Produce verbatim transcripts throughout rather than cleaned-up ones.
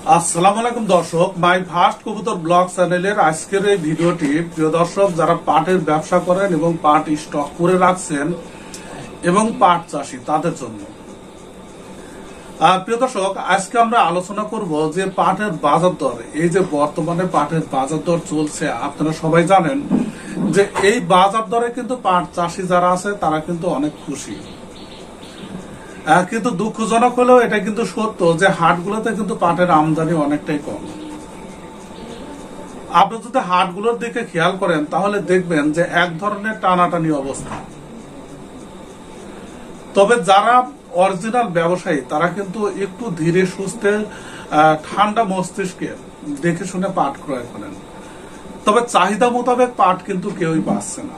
আসসালামু আলাইকুম দর্শক, মাই ফার্স্ট কবুতর ব্লগ চ্যানেলের আজকের এই ভিডিওটি প্রিয় দর্শক যারা পাটের ব্যবসা করেন এবং পাট স্টক করে রাখছেন এবং পাট চাষী তাদের জন্য। প্রিয় দর্শক, আজকে আমরা আলোচনা করব যে পাটের বাজার দর। এই যে বর্তমানে পাটের বাজার দর চলছে, আপনারা সবাই জানেন যে এই বাজার দরে কিন্তু পাট চাষী যারা আছে তারা কিন্তু অনেক খুশি। কিন্তু দুঃখজনক হলেও এটা কিন্তু সত্য যে হাটগুলোতে কিন্তু পাটের আমদানি অনেকটাই কম। আপনি যদি হাটগুলোর দিকে খেয়াল করেন তাহলে দেখবেন যে এক ধরনের টানাটানি অবস্থা। তবে যারা অরিজিনাল ব্যবসায়ী তারা কিন্তু একটু ধীরে সুস্থে ঠান্ডা মস্তিষ্কে দেখে শুনে পাট ক্রয় করেন। তবে চাহিদা মোতাবেক পাট কিন্তু কেউই পাচ্ছে না।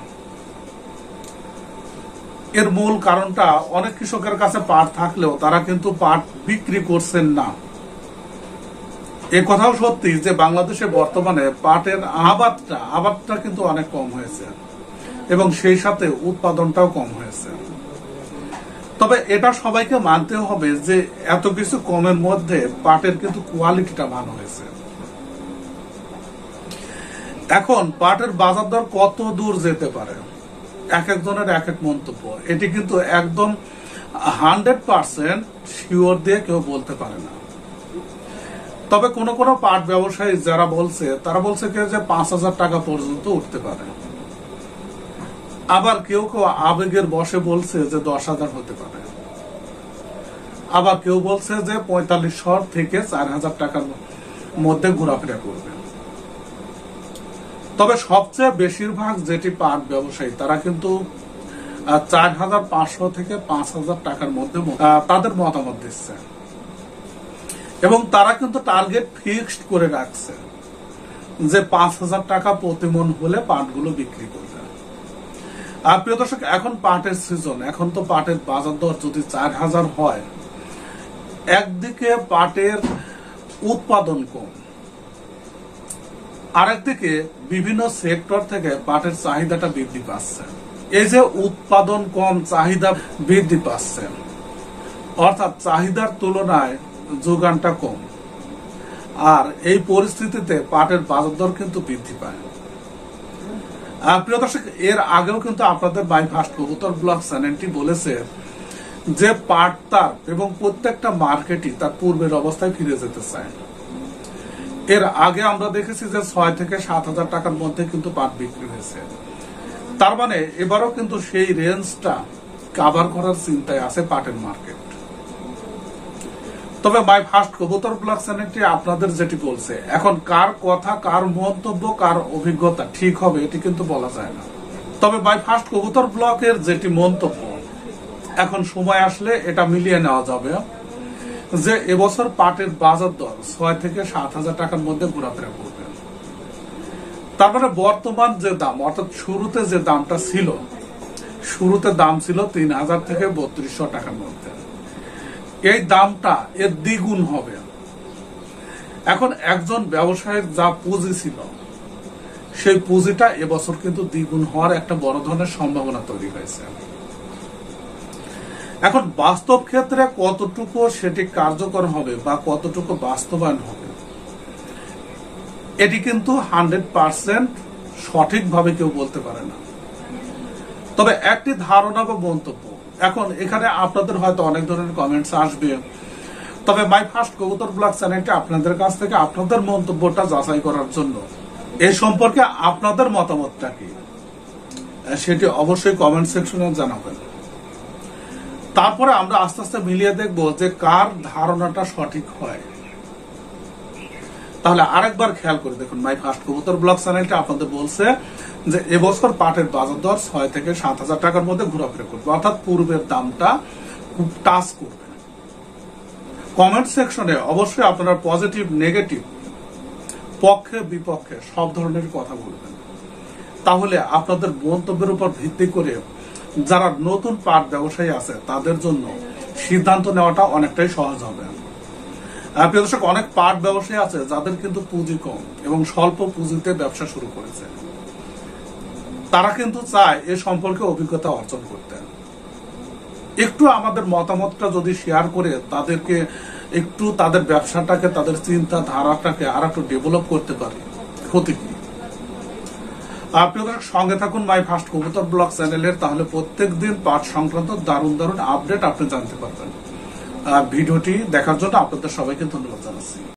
এর মূল কারণটা অনেক কৃষকের কাছে পাট থাকলেও তারা কিন্তু পাট বিক্রি করছেন না। এ কথাও সত্যি যে বাংলাদেশে বর্তমানে পাটের আবাদটা আবাদটা কিন্তু অনেক কম হয়েছে এবং সেই সাথে উৎপাদনটাও কম হয়েছে। তবে এটা সবাইকে মানতে হবে যে এত কিছু কমের মধ্যে পাটের কিন্তু কোয়ালিটিটা ভালো হয়েছে। এখন পাটের বাজার দর কত দূর যেতে পারে এক একজনের এক এক মন্তব্য। এটি কিন্তু একদম হান্ড্রেড পার্সেন্ট শিওর দিয়ে কেউ বলতে পারে না। তবে কোন কোন পাট ব্যবসায়ী যারা বলছে তারা বলছে কেউ যে পাঁচ হাজার টাকা পর্যন্ত উঠতে পারে, আবার কেউ কেউ আবেগের বশে বলছে যে দশ হাজার হতে পারে, আবার কেউ বলছে যে পঁয়তাল্লিশশো থেকে চার হাজার টাকার মধ্যে ঘোরাফেরা করবে। তবে সবচেয়ে বেশিরভাগ যেটি পাট ব্যবসায়ী তারা কিন্তু চার হাজার পাঁচশো থেকে পাঁচ হাজার টাকার মধ্যে তাদের মতামত দিচ্ছে এবং তারা কিন্তু টার্গেট ফিক্সড করে রাখছে যে পাঁচ হাজার টাকা প্রতি মন হলে পাটগুলো বিক্রি করবে। আর প্রিয় দর্শক, এখন পাটের সিজন, এখন তো পাটের বাজার দর যদি চার হাজার হয়, একদিকে পাটের উৎপাদন কম, আরেকদিকে বিভিন্ন সেক্টর থেকে পাটের চাহিদাটা বৃদ্ধি পাচ্ছে। এই যে উৎপাদন কম, চাহিদা বৃদ্ধি পাচ্ছে, অর্থাৎ চাহিদার তুলনায় যোগানটা কম, আর এই পরিস্থিতিতে পাটের বাজার দর কিন্তু বৃদ্ধি পায়। প্রিয় দর্শক, এর আগেও কিন্তু আপনাদের মাই ফার্স্ট কবুতর ব্লগ চ্যানেলটি বলেছে যে পাট তার এবং প্রত্যেকটা মার্কেটই তার পূর্বের অবস্থায় ফিরে যেতে চায়। এর আগে আমরা দেখেছি যে ছয় থেকে সাত হাজার টাকার মধ্যে কিন্তু পাট বিক্রি হয়েছে। তার মানে এবারও কিন্তু সেই রেঞ্জটা কভার করার চিন্তায় আছে পাটের মার্কেট। তবে মাই ফার্স্ট কবুতর ব্লগ চ্যানেলটি আপনাদের যেটি বলছে, এখন কার কথা, কার মন্তব্য, কার অভিজ্ঞতা ঠিক হবে এটি কিন্তু বলা যায় না। তবে মাই ফার্স্ট কবুতর ব্লগের যেটি মন্তব্য, এখন সময় আসলে এটা মিলিয়ে নেওয়া যাবে যে এবছর পাটের বাজার দর ছয় থেকে সাত হাজার টাকার মধ্যে ঘোরাফেরা করবে। তারপরে বর্তমান যে দাম, অর্থাৎ শুরুতে যে দামটা ছিল, শুরুতে দাম ছিল তিন হাজার থেকে বত্রিশশো টাকার মধ্যে, এই দামটা এর দ্বিগুণ হবে। এখন একজন ব্যবসায়ীর যা পুঁজি ছিল সেই পুঁজিটা এবছর কিন্তু দ্বিগুণ হওয়ার একটা বড় ধরনের সম্ভাবনা তৈরি হয়েছে। এখন বাস্তব ক্ষেত্রে কতটুকু সেটি কার্যকর হবে বা কতটুকু বাস্তবায়ন হবে এটি কিন্তু হান্ড্রেড পার্সেন্ট সঠিকভাবে কেউ বলতে পারে না। তবে একটি ধারণা বা মন্তব্য, এখন এখানে আপনাদের হয়তো অনেক ধরনের কমেন্টস আসবে, তবে মাই ফার্স্ট কবুতর ব্লগ চ্যানেলটি আপনাদের কাছ থেকে আপনাদের মন্তব্যটা যাচাই করার জন্য এই সম্পর্কে আপনাদের মতামতটা কি সেটি অবশ্যই কমেন্ট সেকশনে জানাবেন। তারপরে আমরা আস্তে আস্তে মিলিয়ে দেখব যে কার ধারণাটা সঠিক হয়। তাহলে আরেকবার খেয়াল করে দেখুন, মাই ফার্স্ট কবুতর ব্লগ চ্যানেলটা আপনাদের বলছে যে এবছর পাটের বাজার দর ছয় থেকে সাত হাজার টাকার মধ্যে ঘোরাফেরা করবে, অর্থাৎ পূর্বের দামটা খুব টাচ করবে। কমেন্ট সেকশনে অবশ্যই আপনারা পজিটিভ, নেগেটিভ, পক্ষে বিপক্ষে সব ধরনের কথা বলবেন। তাহলে আপনাদের মন্তব্যের উপর ভিত্তি করে যারা নতুন পাট ব্যবসায়ী আছে তাদের জন্য সিদ্ধান্ত নেওয়াটা অনেকটাই সহজ হবে। প্রিয় দর্শক, অনেক পাট ব্যবসায়ী আছে যাদের কিন্তু পুঁজি কম এবং স্বল্প পুঁজিতে ব্যবসা শুরু করেছে। তারা কিন্তু চায় এ সম্পর্কে অভিজ্ঞতা অর্জন করতে। একটু আমাদের মতামতটা যদি শেয়ার করে তাদেরকে একটু তাদের ব্যবসাটাকে, তাদের চিন্তা ধারাটাকে আর একটু ডেভেলপ করতে পারি, ক্ষতি কি? আপনি সঙ্গে থাকুন মাই ফার্স্ট কবুতর ব্লগ চ্যানেলের, তাহলে প্রত্যেক দিন পাঠ সংক্রান্ত দারুণ দারুণ আপডেট আপনি জানতে পারবেন। ভিডিওটি দেখার জন্য আপনাদের সবাইকে ধন্যবাদ জানাচ্ছি।